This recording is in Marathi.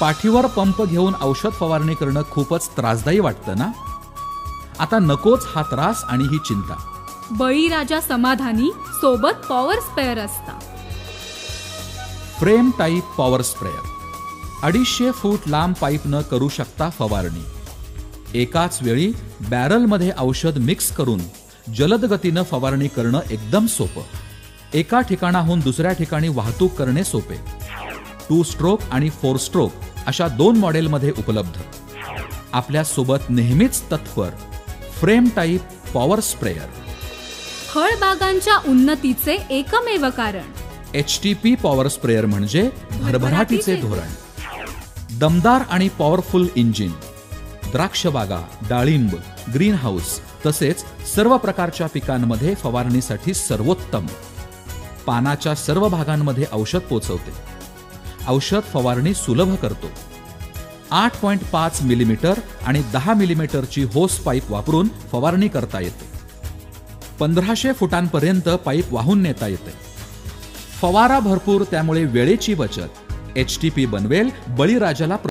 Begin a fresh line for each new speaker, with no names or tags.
पाठीवर पंप घेऊन औषध फवारणी करणं खूपच त्रासदायी वाटतं ना? आता नकोच हा त्रास आणि ही चिंता.
बळीराजा समाधानी, सोबत पॉवर स्प्रेअर असता.
Frame type power sprayer 250 foot लांब पाईपनं करू शकता फवारणी. एकाच वेळी बॅरलमध्ये औषध मिक्स करून जलद गतीनं फवारणी करणं एकदम सोपं. एका ठिकाणाहून दुसऱ्या ठिकाणी वाहतूक करणे सोपे. 2 स्ट्रोक आणि 4 स्ट्रोक अशा 2 मॉडेलमध्ये उपलब्ध. आपल्या सोबत नेहमीच तत्पर फ्रेम टाईप पॉवर स्प्रेअर.
फळबागांच्या उन्नतीचे एकमेव कारण.
HTP पॉवर स्प्रेअर म्हणजे भरभराटीचे धोरण. दमदार आणि पॉवरफुल इंजिन. द्राक्षबागा, डाळिंब, ग्रीन हाऊस तसेच सर्व प्रकारच्या पिकांमध्ये फवारणीसाठी सर्वोत्तम. पानाच्या सर्व भागांमध्ये औषध पोचवते. औषध फवारणी सुलभ करतो. 8.5 मिलीमीटर आणि 10 मिलीमीटरची होस पाईप वापरून फवारणी करता येते. 1500 फुटांपर्यंत पाईप वाहून नेता येते. फवारा भरपूर, त्यामुळे वेळेची बचत. HTP बनवेल बळीराजाला